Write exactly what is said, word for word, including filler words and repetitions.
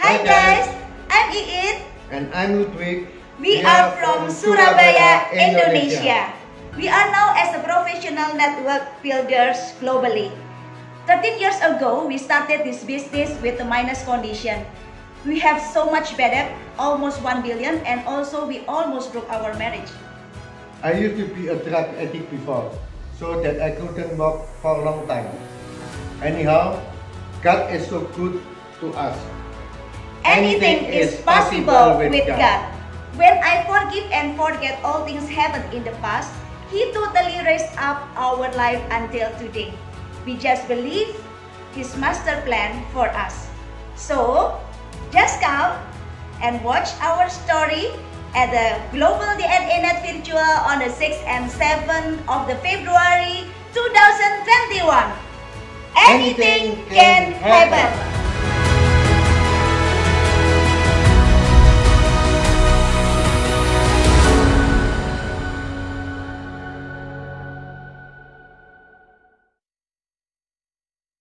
Hi guys, I'm Iit. And I'm Ludwig. We are from Surabaya, Indonesia. We are now as a professional network builders globally. thirteen years ago, we started this business with a minus condition. We have so much bad debt, almost one billion, and also we almost broke our marriage. I used to be a drug addict before, so that I couldn't walk for a long time. Anyhow, God is so good to us. Anything is possible with God. When I forgive and forget all things happened in the past, He totally raised up our life until today. We just believe His master plan for us. So, just come and watch our story at the Global D N A Net Virtual on the sixth and seventh of the February two thousand twenty-one. Anything can happen.